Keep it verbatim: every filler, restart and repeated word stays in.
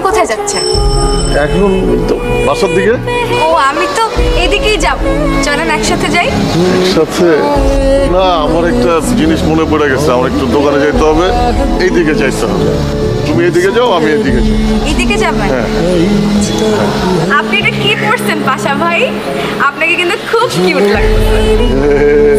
কোথায় যাচ্ছেন? এখন তো বাসার দিকে। ও আমি তো এদিকেই যাব, চলেন একসাথে যাই। একসাথে না, আমার একটা জিনিস মনে পড়ে গেছে, আমার একটু দোকানে যেতে হবে, এইদিকে যাইতে হবে। তুমি এদিকে যাও, আমি এদিকে যাই। এদিকে যাবেন? হ্যাঁ। আপনি এটা কি করছেন পাশা ভাই? আপনাকে কিন্তু খুব কিউট লাগছে।